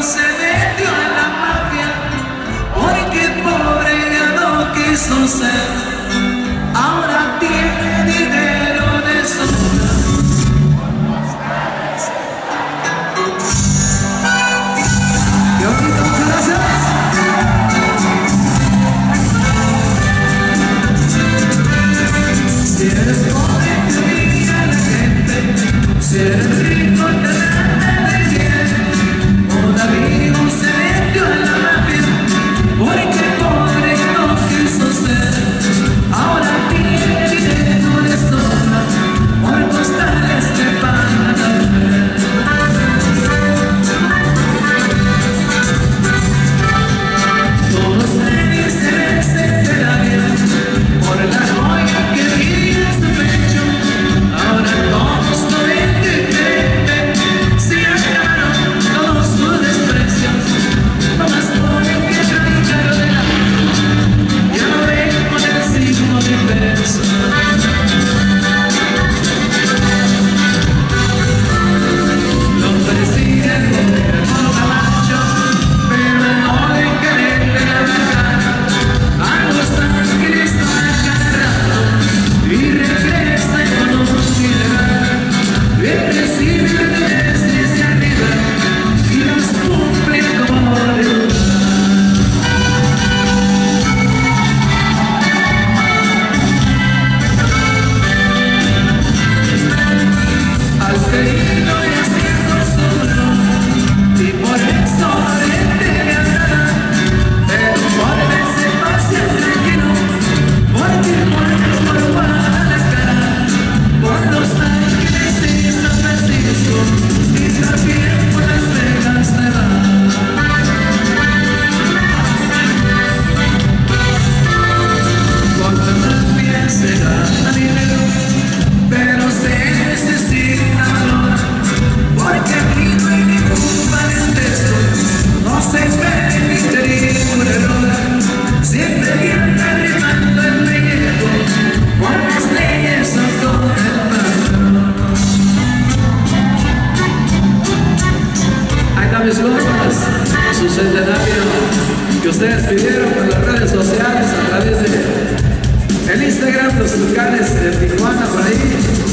se metió en la mafia, porque pobre ya no quiso ser. Ahora tiene dinero de sobra. ¡Qué bonito! Muchas gracias. Si eres pobre te humilla la gente, si eres rico te trata de bien. Un amigo se metió en la mafia, porque pobre no quiso ser. Ahora tiene dinero de sobra, por costales de pan también. Todos me dicen se te da bien por la joya que brilla en su pecho. Ahora todos lo ven diferente, si acabaron todos sus desprecios. No más ponen que trae caro de la vida, ya lo ven con el signo de peso. Lo persigue el gobierno Camacho, pero no deja de trabajar. A Los Ángeles va cada rato y regresa con un ilegal. Él recibe desde arriba y los cumple como de lugar. Al querido y haciendo solo, y por eso gente le agrada, pero por veces pase tranquilo, porque cuando por Guadalajara, por Los Ángeles y San Francisco, y también por Las Vegas, Nevada. Con tantos pies se gana dinero, pero se necesita valor, porque aquí no hay ningún parentesco, no se permite ningún error. Siempre viene arrimando el pellejo, por las leyes son con el patrón. Ahí están mis logros, su centenario que ustedes pidieron por las redes sociales a través de el Instagram, los locales de Tijuana por ahí.